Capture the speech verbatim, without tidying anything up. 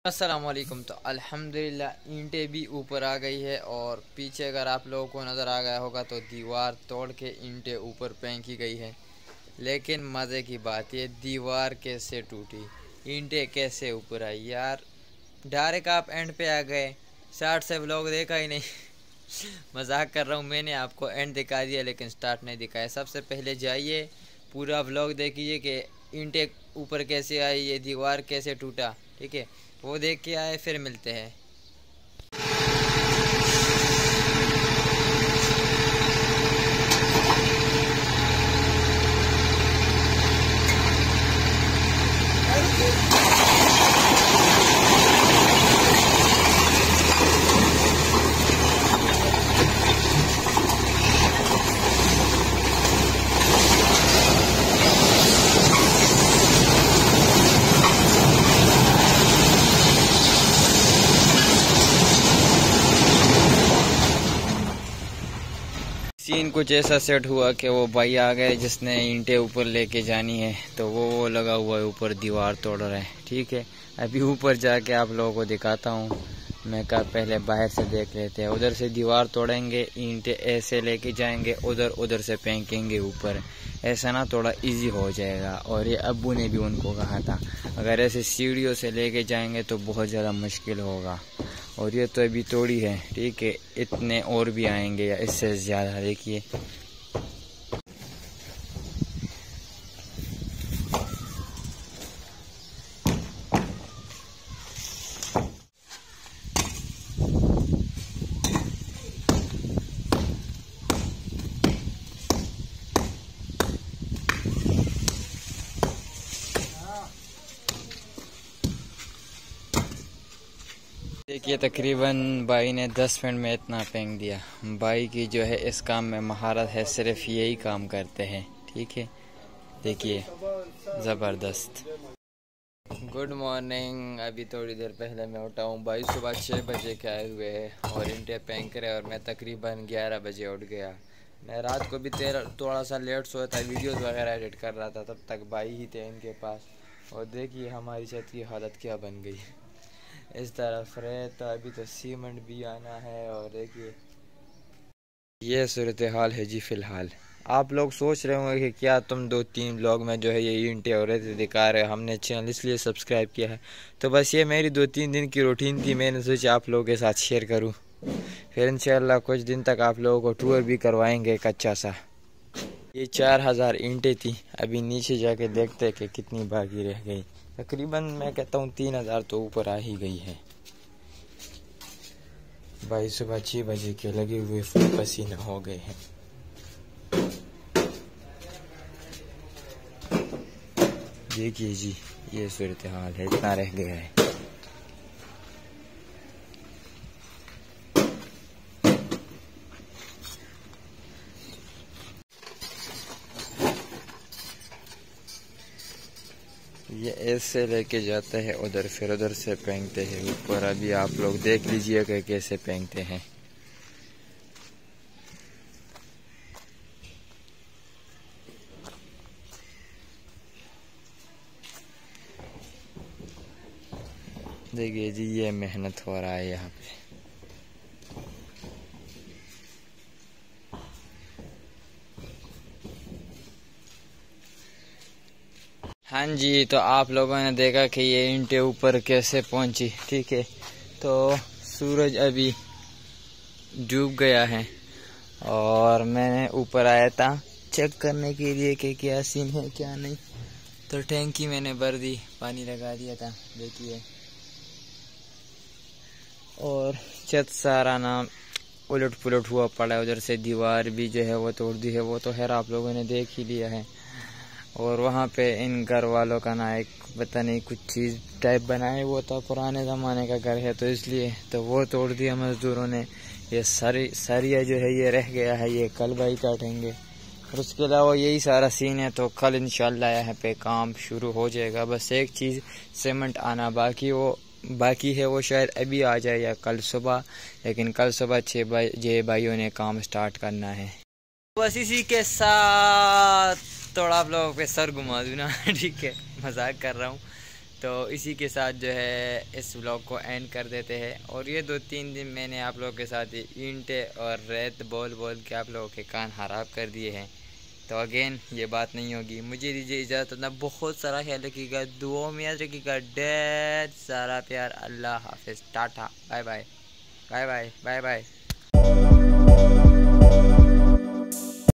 अस्सलामुअलैकुम। तो अल्हम्दुलिल्लाह ईंटें भी ऊपर आ गई है और पीछे अगर आप लोगों को नज़र आ गया होगा तो दीवार तोड़ के ईंटें ऊपर फेंकी गई है। लेकिन मज़े की बात ये दीवार कैसे टूटी, ईंटें कैसे ऊपर आई यार। डायरेक्ट आप एंड पे आ गए, स्टार्ट से व्लॉग देखा ही नहीं। मजाक कर रहा हूँ, मैंने आपको एंड दिखा दिया लेकिन स्टार्ट नहीं दिखाया। सबसे पहले जाइए पूरा व्लॉग देखिए कि ईंटें ऊपर कैसे आई, ये दीवार कैसे टूटा, ठीक है। वो देख के आए फिर मिलते हैं। सीन कुछ ऐसा सेट हुआ कि वो भाई आ गए जिसने ईंटें ऊपर लेके जानी है, तो वो वो लगा हुआ है ऊपर दीवार तोड़ रहा है, ठीक है। अभी ऊपर जाके आप लोगों को दिखाता हूँ। मैं कहा पहले बाहर से देख लेते हैं। उधर से दीवार तोड़ेंगे, ईंटें ऐसे लेके जाएंगे, उधर उधर से फेंकेंगे ऊपर। ऐसा ना थोड़ा इजी हो जाएगा। और ये अब्बू ने भी उनको कहा था अगर ऐसे सीढ़ियों से लेके जाएंगे तो बहुत ज़्यादा मुश्किल होगा। और ये तो अभी तोड़ी है, ठीक है, इतने और भी आएंगे या इससे ज़्यादा। देखिए देखिए तकरीबन भाई ने दस मिनट में इतना फेंक दिया। भाई की जो है इस काम में महारत है, सिर्फ यही काम करते हैं, ठीक है। देखिए ज़बरदस्त। Good morning. अभी थोड़ी देर पहले मैं उठा हूँ। भाई सुबह छः बजे के आए हुए हैं और ईंटें फेंक रहे और मैं तकरीबन ग्यारह बजे उठ गया। मैं रात को भी तेरा थोड़ा सा लेट सोया था, वीडियोस वगैरह एडिट कर रहा था, तब तक भाई ही थे इनके पास। और देखिए हमारी छत की हालत क्या बन गई। इस तरफ रहे तो अभी तो सीमेंट भी आना है। और देखिए ये सूरत हाल है जी। फ़िलहाल आप लोग सोच रहे होंगे कि क्या तुम दो तीन ब्लॉग में जो है ये ईंटें और रेत दिखा रहे हो। हमने चैनल इसलिए सब्सक्राइब किया है। तो बस ये मेरी दो तीन दिन की रूटीन थी, मैंने सोचा आप लोगों के साथ शेयर करूं। फिर इंशाल्लाह कुछ दिन तक आप लोगों को टूर भी करवाएंगे एक अच्छा सा। ये चार हज़ार ईंटें थी। अभी नीचे जाके देखते कि कितनी बाकी रह गई। तकरीबन मैं कहता हूँ तीन हज़ार तो ऊपर आ ही गई है। भाई सुबह छः बजे के लगे हुए फुल पसीना हो गए हैं। देखिए जी ये सूरत हाल है, इतना रह गया है। ये ऐसे लेके जाते हैं उधर, फिर उधर से फेंकते हैं ऊपर। अभी आप लोग देख लीजिएगा कैसे फेंकते हैं। देखिए जी ये मेहनत हो रहा है यहाँ पे। हाँ जी, तो आप लोगों ने देखा कि ये ईंटें ऊपर कैसे पहुंची, ठीक है। तो सूरज अभी डूब गया है और मैंने ऊपर आया था चेक करने के लिए कि क्या सीन है क्या नहीं। तो टैंकी मैंने भर दी, पानी लगा दिया था, देखिए। और छत सारा ना उलट पुलट हुआ पड़ा है। उधर से दीवार भी जो है वो तोड़ दी है, वो तो खैर आप लोगों ने देख ही लिया है। और वहाँ पे इन घर वालों का ना एक पता नहीं कुछ चीज़ टाइप बनाए, वो तो पुराने ज़माने का घर है तो इसलिए तो वो तोड़ दिया मज़दूरों ने। ये सारी सरिया जो है ये रह गया है, ये कल भाई काटेंगे। और उसके अलावा यही सारा सीन है। तो कल इंशाल्लाह यहाँ पे काम शुरू हो जाएगा। बस एक चीज़ सीमेंट आना बाकी वो बाकी है, वो शायद अभी आ जाए या कल सुबह। लेकिन कल सुबह छः बजे भाइयों ने काम स्टार्ट करना है। बस इसी के साथ थोड़ा आप लोगों पे सर घुमा दूँ ना, ठीक है, मजाक कर रहा हूँ। तो इसी के साथ जो है इस व्लॉग को एंड कर देते हैं। और ये दो तीन दिन मैंने आप लोगों के साथ ईंटें और रेत बोल बोल के आप लोगों के कान खराब कर दिए हैं। तो अगेन ये बात नहीं होगी। मुझे दीजिए इजाज़त, अपना बहुत सारा ख्याल रखिएगा, दुआओं में याद रखिएगा, ढेर सारा प्यार। अल्लाह हाफिज़, tata, bye bye, bye bye, bye bye.